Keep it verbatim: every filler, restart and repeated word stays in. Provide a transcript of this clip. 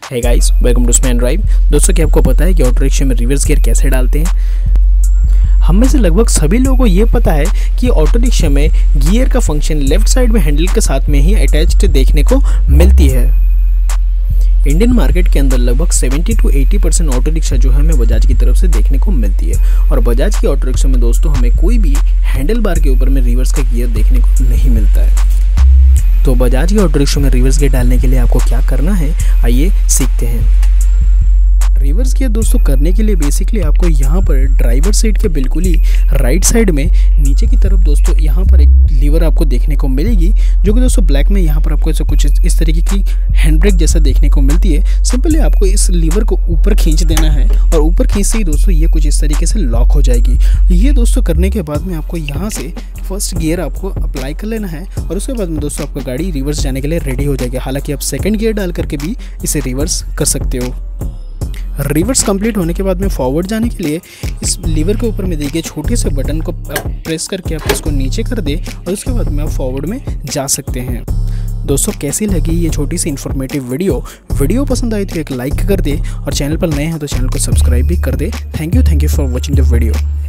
Hey guys, welcome to स्मैन drive. दोस्तों, क्या आपको पता है कि ऑटो रिक्शा में रिवर्स गियर कैसे डालते हैं? हम में से लगभग सभी लोगों को ये पता है कि ऑटो रिक्शा में गियर का फंक्शन लेफ्ट साइड में हैंडल के साथ में ही अटैच्ड देखने को मिलती है। इंडियन मार्केट के अंदर लगभग सत्तर टू अस्सी परसेंट ऑटो रिक्शा जो है हमें बजाज की तरफ से देखने को मिलती है, और बजाज की ऑटो रिक्शा में दोस्तों हमें कोई भी हैंडल बार के ऊपर में रिवर्स का गियर देखने को नहीं मिलता है। तो बजाज की ऑटो रिक्शा में रिवर्स गियर डालने के लिए आपको क्या करना है, आइए सीखते हैं। रिवर्स गियर दोस्तों करने के लिए बेसिकली आपको यहाँ पर ड्राइवर साइड के बिल्कुल ही राइट साइड में नीचे की तरफ दोस्तों यहाँ पर एक लीवर आपको देखने को मिलेगी, जो कि दोस्तों ब्लैक में यहाँ पर आपको ऐसा कुछ इस तरीके की हैंड ब्रेक जैसा देखने को मिलती है। सिंपली आपको इस लीवर को ऊपर खींच देना है और ऊपर खींचते ही दोस्तों ये कुछ इस तरीके से लॉक हो जाएगी। ये दोस्तों करने के बाद में आपको यहाँ से फर्स्ट गियर आपको अप्लाई कर लेना है और उसके बाद में दोस्तों आपका गाड़ी रिवर्स जाने के लिए रेडी हो जाएगी। हालांकि आप सेकंड गियर डाल करके भी इसे रिवर्स कर सकते हो। रिवर्स कंप्लीट होने के बाद में फॉरवर्ड जाने के लिए इस लीवर के ऊपर में देखिए छोटे से बटन को प्रेस करके आप इसको नीचे कर दे और उसके बाद में आप फॉरवर्ड में जा सकते हैं। दोस्तों, कैसी लगी ये छोटी सी इन्फॉर्मेटिव वीडियो? वीडियो पसंद आई तो एक लाइक कर दे और चैनल पर नए हैं तो चैनल को सब्सक्राइब भी कर दे। Thank you thank you for watching the video.